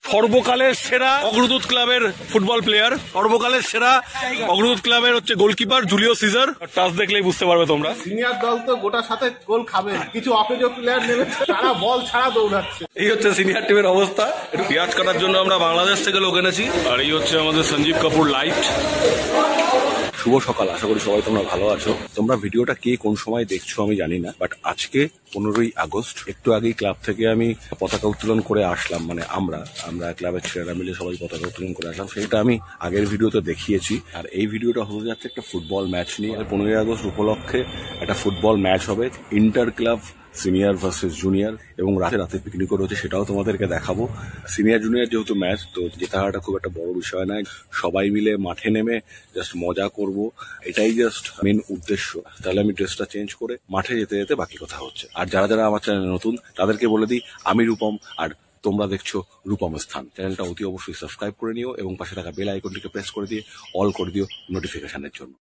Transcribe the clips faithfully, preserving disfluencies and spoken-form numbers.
সর্বকালের সেরা অগ্রদূত ক্লাবের ফুটবল প্লেয়ার, সর্বকালের সেরা অগ্রদূত ক্লাবের হচ্ছে গোলকিপার জুলিও সিজার। টাচ দেখলেই বুঝতে পারবে তোমরা। সিনিয়র দল তো গোটা সাথে গোল খাবে, কিছু অপেজ প্লেয়ার নেমেছে, তারা বল ছাড়া দৌড়াচ্ছে। এই হচ্ছে সিনিয়র টিমের অবস্থা। একটু পেঁয়াজ কাটার জন্য আমরা বাংলাদেশ থেকে লোক এনেছি। আর এই হচ্ছে আমাদের সঞ্জীব কাপুর লাইট। শুভ সকাল, আশা করি সবাই তোমরা ভালো আছো। তোমরা ভিডিওটা কে কোন সময় দেখছো আমি জানি না, বাট আজকে পনেরোই আগস্ট একটু আগেই ক্লাব থেকে আমি পতাকা উত্তোলন করে আসলাম। মানে আমরা আমরা ক্লাবের ছেলেরা মিলে সবাই পতাকা উত্তোলন করে আসলাম। সেটা আমি আগের ভিডিওতে দেখিয়েছি। আর এই ভিডিওটা হতে যাচ্ছে একটা ফুটবল ম্যাচ নিয়ে। পনেরোই আগস্ট উপলক্ষে একটা ফুটবল ম্যাচ হবে, inter club senior versus junior, এবং রাতে রাতে পিকনিকও রয়েছে, সেটাও তোমাদেরকে দেখাবো। সিনিয়র জুনিয়র যেহেতু ম্যাচ, তো জেতা হারাটা খুব একটা বড় বিষয় নয়। সবাই মিলে মাঠে নেমে জাস্ট মজা করব, এটাই জাস্ট মেন উদ্দেশ্য। তাহলে আমি ড্রেসটা চেঞ্জ করে মাঠে যেতে যেতে বাকি কথা হচ্ছে। আর যারা যারা আমার চ্যানেলে নতুন তাদেরকে বলে দিই, আমি রূপম আর তোমরা দেখছো রূপম স্থান। চ্যানেলটা অতি অবশ্যই সাবস্ক্রাইব করে নিও এবং পাশে থাকা বেল আইকনটিকে প্রেস করে দিয়ে অল করে দিও নোটিফিকেশনের জন্য।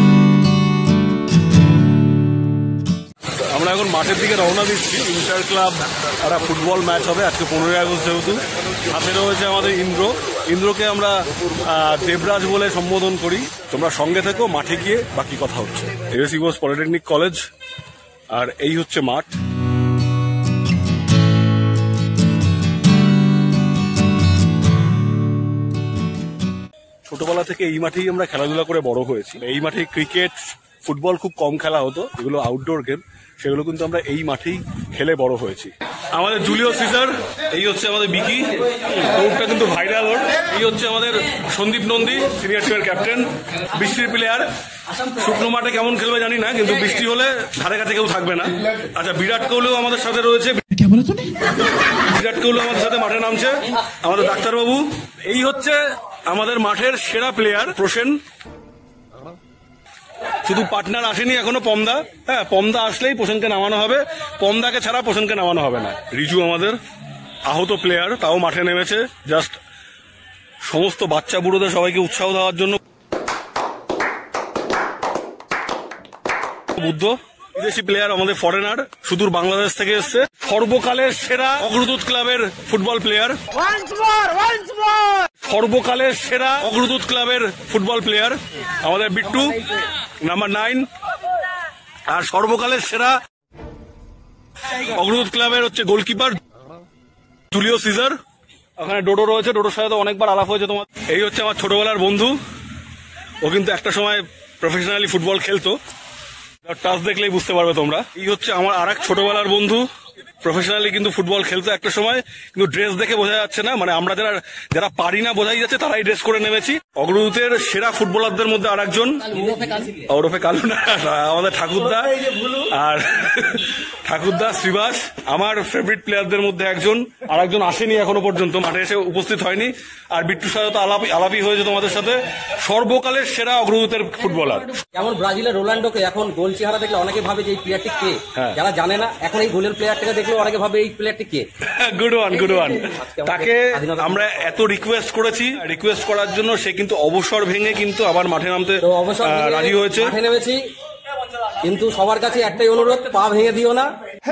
আমরা এখন মাঠের দিকে রওনা দিচ্ছি। ইন্টার ক্লাব একটা ফুটবল ম্যাচ হবে আজকে পনেরোই আগস্ট। যেহেতু হাতে রয়েছে আমাদের ইন্দ্র, ইন্দ্রকে আমরা দেবরাজ বলে সম্বোধন করি। তোমরা সঙ্গে থেকো, মাঠে গিয়ে বাকি কথা হচ্ছে। এসি বোস পলিটেকনিক কলেজ, আর এই হচ্ছে মাঠ। ছোটবেলা থেকে এই মাঠেই আমরা খেলাধুলা করে বড় হয়েছি। এই মাঠে ক্রিকেট, ফুটবল খুব কম খেলা হতো, এগুলো আউটডোর গেম, সেগুলো কিন্তু আমরা এই মাঠেই খেলে বড় হয়েছি। আমাদের জুলিও সিজার, এই হচ্ছে আমাদের বিকি, দৌড়টা কিন্তু ভাইরাল ওর। এই হচ্ছে আমাদের সন্দীপ নন্দী, সিনিয়র টিমের ক্যাপ্টেন, বৃষ্টির প্লেয়ার। শুকনো মাঠে কেমন খেলবে জানি না, কিন্তু বৃষ্টি হলে ধারে কাছে কেউ থাকবে না। আচ্ছা, বিরাট কোহলিও আমাদের সাথে রয়েছে। বিরাট কোহলি আমাদের সাথে মাঠে নামছে, আমাদের ডাক্তারবাবু। এই হচ্ছে আমাদের মাঠের সেরা প্লেয়ার প্রসেন। শুধু পার্টনার আসেনি এখনো, পমদা। হ্যাঁ, পমদা আসলেই প্রসেনকে নামানো হবে, পমদাকে ছাড়া প্রসেনকে নামানো হবে না। রিজু আমাদের আহত প্লেয়ার, তাও মাঠে নেমেছে জাস্ট সমস্ত বাচ্চা বুড়োদের সবাইকে উৎসাহ দেওয়ার জন্য। বুদ্ধ বিদেশি প্লেয়ার, আমাদের ফরেনার, সুদূর বাংলাদেশ থেকে এসছে। সর্বকালের সেরা অগ্রদূত ক্লাবের ফুটবল প্লেয়ার, সর্বকালের সেরা অগ্রদূত ক্লাবের ফুটবল প্লেয়ার আমাদের বিট্টু, নাম্বার নাইন। আর সর্বকালের সেরা অগ্রদূত ক্লাবের হচ্ছে গোলকিপার জুলিও সিজার। ওখানে ডোডো রয়েছে, ডোডোর সাথে তো অনেকবার আলাপ হয়েছে তোমার। এই হচ্ছে আমার ছোটবেলার বন্ধু, ও কিন্তু একটা সময় প্রফেশনালি ফুটবল খেলতো। টাচ দেখলেই বুঝতে পারবে তোমরা। এই হচ্ছে আমার আর এক ছোটবেলার বন্ধু, প্রফেশনালি কিন্তু ফুটবল খেলতো একটা সময়, কিন্তু ড্রেস দেখে বোঝা যাচ্ছে না। মানে আমরা যারা যারা পারি না বোঝাই যাচ্ছে, তারাই ড্রেস করে নেমেছি। অগ্রদূতের সেরা ফুটবলারদের মধ্যে আর একজন, ওরফে কালু না, আমাদের ঠাকুরদা। আর ঠাকুরদা, শ্রীবাস আমার ফেভারিট প্লেয়ারদের মধ্যে একজন। আর একজন আসেনি এখনো পর্যন্ত, মাঠে এসে উপস্থিত হয়নি। আর বিট্টুর সাথে তো আলাপি আলাপি হয়েছে তোমাদের সাথে। সর্বকালের সেরা অগ্রদূতের ফুটবলার। যেমন ব্রাজিলের রোনাল্ডোকে এখন গোল চেহারা দেখলে অনেকে ভাবে যে এই প্লেয়ারটি কে, যারা জানে না এখন এই গোলের প্লেয়ারটাকে দেখলে অনেকে ভাবে এই প্লেয়ারটি কে। Good one, good one. তাকে আমরা এত রিকোয়েস্ট করেছি, রিকোয়েস্ট করার জন্য সে কিন্তু অবসর ভেঙে কিন্তু আবার মাঠে নামতে রাজি হয়েছে। মাঠে নেমেছি, কিন্তু সবার কাছে একটাই অনুরোধ, পা ভেঙে দিও না।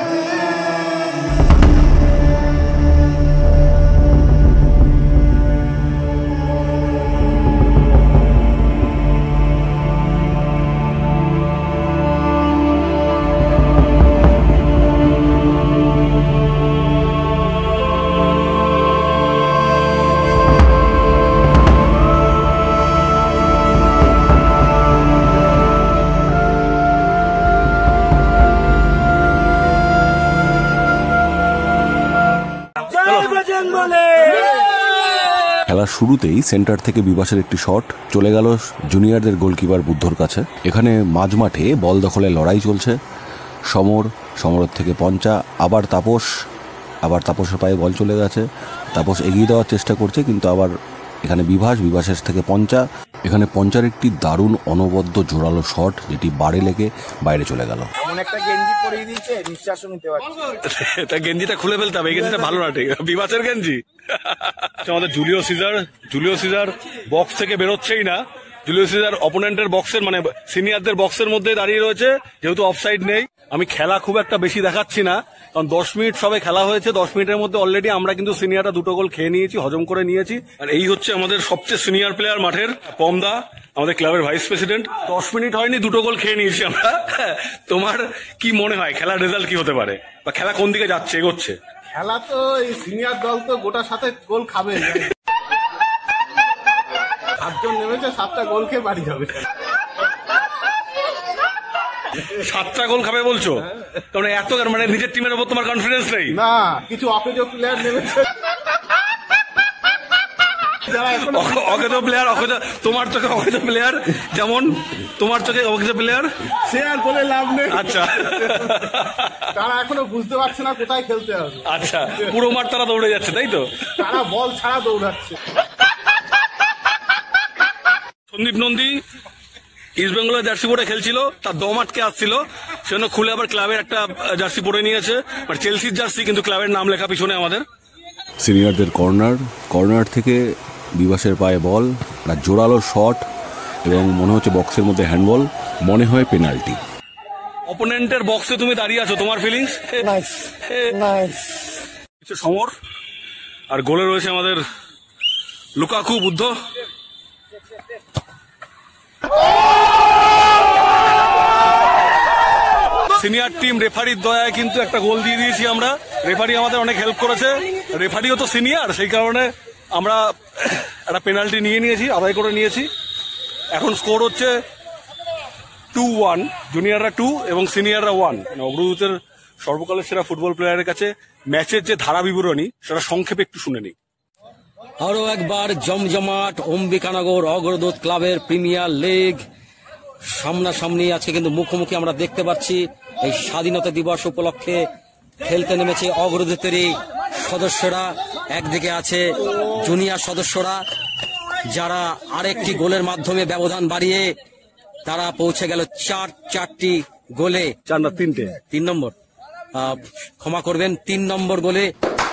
খেলার শুরুতেই সেন্টার থেকে বিবাসের একটি শট চলে গেল জুনিয়রদের গোলকিপার বুদ্ধর কাছে। এখানে মাঝমাঠে বল দখলে লড়াই চলছে। সমর, সমরের থেকে পঞ্চা, আবার তাপস, আবার তাপসের পায়ে বল চলে গেছে। তাপস এগিয়ে দেওয়ার চেষ্টা করছে, কিন্তু আবার এখানে বিভাস, বিভাসের থেকে পঞ্চা। এখানে পঞ্চার একটি দারুণ অনবদ্য জোরালো শট, যেটি বারে লেগে বাইরে চলে গেল। গেঞ্জিটা খুলে ফেলতে হবে, এই গেঞ্জিটা ভালো না, ঠিক বিভাসের গেঞ্জি। আমাদের Julio Cesar, Julio Cesar box থেকে বেরোচ্ছেই না। জুলিও সিজার অপোনেন্টের বক্সের, মানে সিনিয়রদের বক্সের মধ্যে দাঁড়িয়ে রয়েছে, যেহেতু অফসাইড নেই। আমি খেলা খুব একটা বেশি দেখাচ্ছি না, কারণ দশ মিনিট সবে খেলা হয়েছে, দশ মিনিটের মধ্যে অলরেডি আমরা কিন্তু সিনিয়ররা দুটো গোল খেয়ে নিয়েছি, হজম করে নিয়েছি। আর এই হচ্ছে আমাদের সবচেয়ে সিনিয়র প্লেয়ার মাঠের, পমদা, আমাদের ক্লাবের ভাইস প্রেসিডেন্ট। দশ মিনিট হয়নি দুটো গোল খেয়ে নিয়েছি আমরা। তোমার কি মনে হয় খেলার রেজাল্ট কি হতে পারে, বা খেলা কোন দিকে যাচ্ছে, এগোচ্ছে? খেলা তো এই সিনিয়র দল তো গোটা সাথে গোল খাবে, সাতজন নেমেছে, সাতটা গোল খেয়ে বাড়ি যাবে। সাতটা গোল খাবে বলছো? কারণ এত মানে নিজের টিমের উপর তোমার কনফিডেন্স নেই? না, কিছু অকেজো প্লেয়ার নেমেছে, অকেজো প্লেয়ার, অকেজো তোমার চোখে অকেজো প্লেয়ার, যেমন তোমার চোখে অকেজো প্লেয়ার সে আর বলে লাভ নেই। আচ্ছা, তারা এখনো বুঝতে পারছে না কোথায় খেলতে হবে। আচ্ছা, পুরো মাঠ তারা দৌড়ে যাচ্ছে, তাই তো? তারা বল ছাড়া দৌড়াচ্ছে। সন্দীপ নন্দী ইস্ট বেঙ্গলের জার্সি পরে খেলছিল, তার দম আটকে আসছিল, সেজন্য খুলে আবার ক্লাবের একটা জার্সি পরে নিয়েছে, মানে চেলসির জার্সি, কিন্তু ক্লাবের নাম লেখা পিছনে আমাদের। সিনিয়রদের কর্নার, কর্নার থেকে বিভাসের পায়ে বল, আর জোরালো শট, এবং মনে হচ্ছে বক্সের মধ্যে হ্যান্ডবল, মনে হয় পেনাল্টি। অপোনেন্টের বক্সে তুমি দাঁড়িয়ে আছো, তোমার ফিলিংস? সমর, আর গোলে রয়েছে আমাদের লুকাকু বুদ্ধ। সিনিয়র টিম রেফারির দয়ায় কিন্তু একটা গোল দিয়ে দিয়েছি আমরা। রেফারি আমাদের অনেক হেল্প করেছে, রেফারিও তো সিনিয়র, সেই কারণে আমরা একটা পেনাল্টি নিয়ে নিয়েছি, আদায় করে নিয়েছি। এখন স্কোর হচ্ছে টু ওয়ান, জুনিয়ররা টু এবং সিনিয়ররা ওয়ান। অগ্রদূতের সর্বকালের সেরা ফুটবল প্লেয়ারের কাছে ম্যাচের যে ধারা বিবরণী সেটা সংক্ষেপে একটু শুনে নিই। আরো একবার জমজমাট অম্বিকানগর অগ্রদূত ক্লাবের প্রিমিয়ার লিগ সামনাসামনি আজকে কিন্তু মুখোমুখি আমরা দেখতে পাচ্ছি। এই স্বাধীনতা দিবস উপলক্ষে খেলতে নেমেছে অগ্রদূতেরই সদস্যরা, একদিকে আছে জুনিয়র সদস্যরা, যারা আরেকটি গোলের মাধ্যমে ব্যবধান বাড়িয়ে তারা পৌঁছে গেল চার চারটি গোলে, চার না তিনটে, তিন নম্বর, ক্ষমা করবেন, তিন নম্বর গোলে।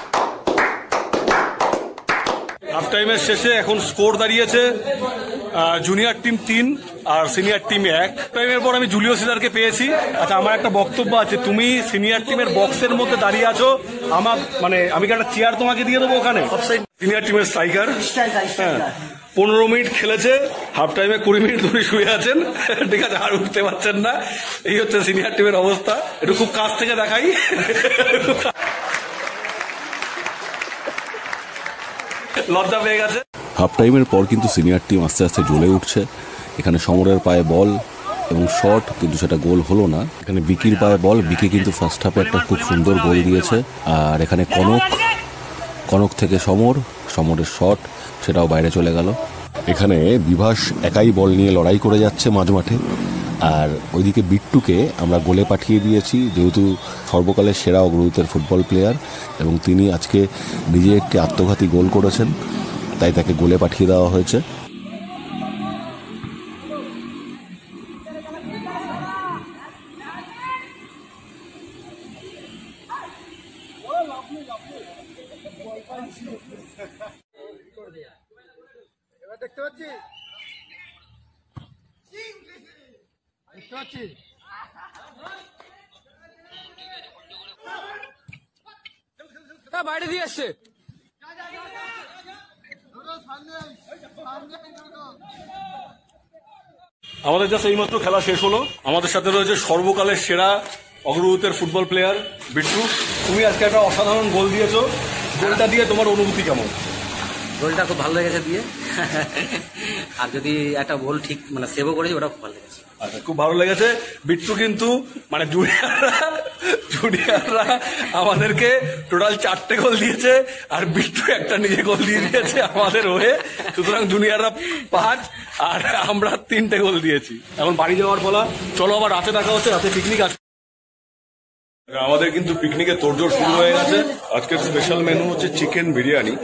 হাফ টাইমের শেষে এখন স্কোর দাঁড়িয়েছে জুনিয়র টিম তিন আর সিনিয়র টিম এক। টাইমের পর আমি জুলিও সিজারকে পেয়েছি। আচ্ছা, আমার একটা বক্তব্য আছে, তুমি সিনিয়র টিমের বক্সের মধ্যে দাঁড়িয়ে আছো, আমার মানে আমি কি একটা চেয়ার তোমাকে দিয়ে দেবো ওখানে? সিনিয়র টিমের স্ট্রাইকার, হ্যাঁ, পনেরো মিনিট খেলেছে, হাফ টাইমে কুড়ি মিনিট ধরে শুয়ে আছেন, ঠিক আছে, আর উঠতে পারছেন না। এই হচ্ছে সিনিয়র টিমের অবস্থা। একটু খুব কাছ থেকে দেখাই। লজ্জা পেয়ে গেছে। হাফ টাইমের পর কিন্তু সিনিয়র টিম আস্তে আস্তে জ্বলে উঠছে। এখানে সমরের পায়ে বল এবং শট, কিন্তু সেটা গোল হলো না। এখানে বিকির পায়ে বল, বিকি কিন্তু ফার্স্ট হাফে একটা খুব সুন্দর গোল দিয়েছে। আর এখানে কনক, কনক থেকে সমর, সমরের শট, সেটাও বাইরে চলে গেল। এখানে বিভাস একাই বল নিয়ে লড়াই করে যাচ্ছে মাঝমাঠে, আর ওইদিকে বিট্টুকে আমরা গোলে পাঠিয়ে দিয়েছি, যেহেতু সর্বকালের সেরা অগ্রদূতের ফুটবল প্লেয়ার এবং তিনি আজকে নিজে একটি আত্মঘাতী গোল করেছেন, তাই তাকে গোলে পাঠিয়ে দেওয়া হয়েছে। এবার দেখতে পাচ্ছি, দেখতে পাচ্ছি বাইরে দিয়ে আসছে। আমাদের জাস্ট এইমাত্র খেলা শেষ হলো। আমাদের সাথে রয়েছে সর্বকালের সেরা অগ্রদূতের ফুটবল প্লেয়ার বিট্টু। তুমি আজকে একটা অসাধারণ গোল দিয়েছো, গোলটা দিয়ে তোমার অনুভূতি কেমন? গোলটা খুব ভালো লেগেছে দিয়ে, আর যদি একটা গোল ঠিক মানে সেভও করেছি, ওটা খুব ভালো লেগেছে। আচ্ছা, খুব ভালো লেগেছে। বিট্টু কিন্তু মানে জুনিয়ররা জুনিয়ররা আমাদেরকে টোটাল চারটে গোল দিয়েছে, আর বিট্টু একটা নিজে গোল দিয়ে দিয়েছে আমাদের হয়ে। সুতরাং জুনিয়ররা পাঁচ আর আমরা তিনটে গোল দিয়েছি। এখন বাড়ি যাওয়ার বলা, চলো আবার রাতে দেখা হচ্ছে, রাতে পিকনিক আছে। আমাদের কিন্তু পিকনিকের তোড়জোড় শুরু হয়ে গেছে। আজকের স্পেশাল মেনু হচ্ছে চিকেন বিরিয়ানি,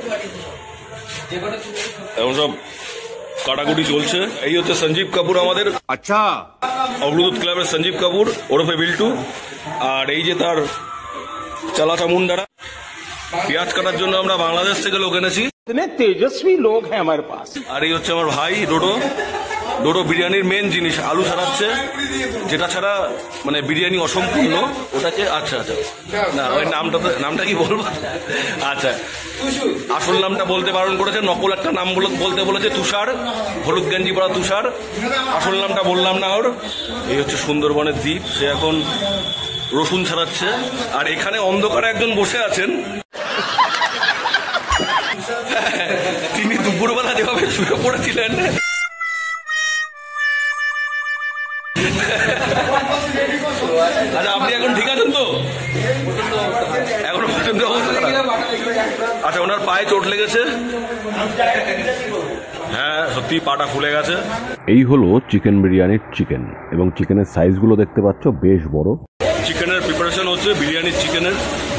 এখন সব কাটাকুটি চলছে। এই হচ্ছে সঞ্জীব কাপুর আমাদের, আচ্ছা, অগ্রদূত ক্লাবের সঞ্জীব কাপুর ওরফে বিল্টু, আর এই যে তার চালাচা মুন্ডারা। পেঁয়াজ কাটার জন্য আমরা বাংলাদেশ থেকে লোক এনেছি, তেজস্বী লোক হ্যাঁ আমার পাশ। আর এই হচ্ছে আমার ভাই ডোডো, ডোডো বিরিয়ানির মেন জিনিস আলু ছাড়াচ্ছে, যেটা ছাড়া মানে বিরিয়ানি অসম্পূর্ণ ওটাকে। আচ্ছা আচ্ছা, না ওই নামটা তো, নামটা কি বলবো? আচ্ছা, আসল নামটা বলতে বারণ করেছে, নকল একটা নাম বলতে বলেছে, তুষার, হলুদ গেঞ্জি পরা তুষার। আসল নামটা বললাম না ওর। এই হচ্ছে সুন্দরবনের দ্বীপ, সে এখন রসুন ছাড়াচ্ছে। আর এখানে অন্ধকারে একজন বসে আছেন, তিনি দুপুরবেলা যেভাবে শুয়ে পড়েছিলেন, আচ্ছা আপনি এখন ঠিক আছেন তো? এখনো পর্যন্ত অবস্থা খারাপ? আচ্ছা, ওনার পায়ে চোট লেগেছে। হ্যাঁ সত্যি পাটা ফুলে গেছে। এই হলো চিকেন বিরিয়ানির চিকেন, এবং চিকেনের সাইজগুলো দেখতে পাচ্ছ বেশ বড়। চিকেনের প্রিপারেশন হচ্ছে বিরিয়ানির চিকেনের।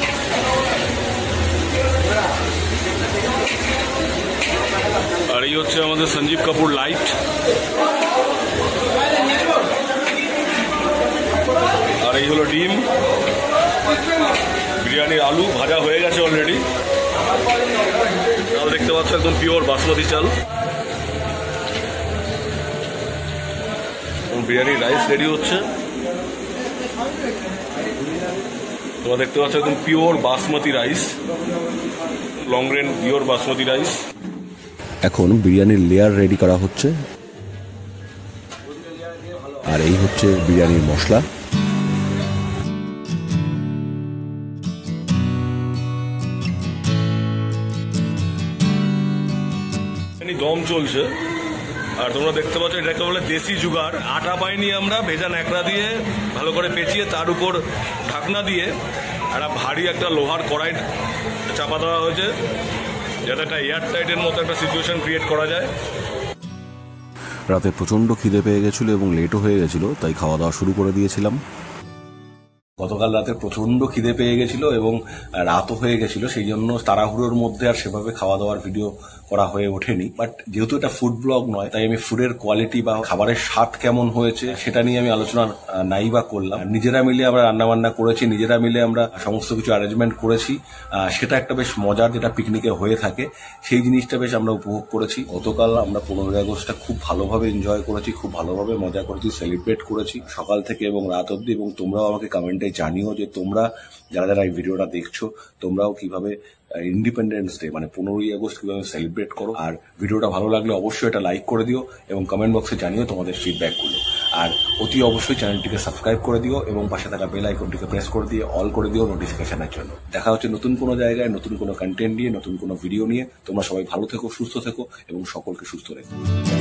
আর এই হচ্ছে আমাদের সঞ্জীব কাপুর লাইট। আর এই হলো ডিম, বিরিয়ানির আলু ভাজা হয়ে গেছে অলরেডি। চাল দেখতে পাচ্ছ একদম পিওর বাসমতি চাল। বিরিয়ানির রাইস রেডি হচ্ছে, তোমরা দেখতে পাচ্ছ একদম pure basmati rice, long grain pure basmati rice. এখন বিরিয়ানির লেয়ার রেডি করা হচ্ছে, আর এই হচ্ছে বিরিয়ানির মশলা। দম চলছে, আর তোমরা দেখতে পাচ্ছ এটাকে বলে দেশি জুগার। আটা পাইনি আমরা, ভেজা ন্যাকড়া দিয়ে ভালো করে পেঁচিয়ে তার উপর ঢাকনা দিয়ে একটা ভারী একটা লোহার কড়াই চাপা দেওয়া হয়েছে, যাতে একটা এয়ার টাইটের মতো একটা সিচুয়েশন ক্রিয়েট করা যায়। রাতে প্রচণ্ড খিদে পেয়ে গেছিল এবং লেটও হয়ে গেছিল, তাই খাওয়া দাওয়া শুরু করে দিয়েছিলাম। গতকাল রাতে প্রচন্ড খিদে পেয়ে গেছিল এবং রাতও হয়ে গেছিল, সেই জন্য তাড়াহুড়োর মধ্যে আর সেভাবে খাওয়া দাওয়ার ভিডিও করা হয়ে ওঠেনি। বাট যেহেতু এটা ফুড ব্লগ নয়, তাই আমি ফুডের কোয়ালিটি বা খাবারের স্বাদ কেমন হয়েছে সেটা নিয়ে আমি আলোচনা নাই বা করলাম। নিজেরা মিলে আমরা রান্না বান্না করেছি, নিজেরা মিলে আমরা সমস্ত কিছু অ্যারেঞ্জমেন্ট করেছি, সেটা একটা বেশ মজার, যেটা পিকনিকে হয়ে থাকে, সেই জিনিসটা বেশ আমরা উপভোগ করেছি। গতকাল আমরা পনেরোই আগস্টটা খুব ভালোভাবে এনজয় করেছি, খুব ভালোভাবে মজা করেছি, সেলিব্রেট করেছি সকাল থেকে এবং রাত অব্দি। এবং তোমরাও আমাকে কমেন্টে জানিও যে তোমরা যারা যারা এই ভিডিওটা দেখছো, তোমরাও কিভাবে ইন্ডিপেন্ডেন্স ডে মানে পনেরোই আগস্ট কিভাবে সেলিব্রেট করো। আর ভিডিওটা ভালো লাগলে অবশ্যই এটা লাইক করে দিও এবং কমেন্ট বক্সে জানিও তোমাদের ফিডব্যাকগুলো। আর অতি অবশ্যই চ্যানেলটিকে সাবস্ক্রাইব করে দিও এবং পাশে থাকা বেল আইকনটিকে প্রেস করে দিয়ে অল করে দিও নোটিফিকেশনের জন্য। দেখা হচ্ছে নতুন কোনো জায়গায়, নতুন কোনো কন্টেন্ট নিয়ে, নতুন কোনো ভিডিও নিয়ে। তোমরা সবাই ভালো থেকো, সুস্থ থেকো এবং সকলকে সুস্থ রেখো।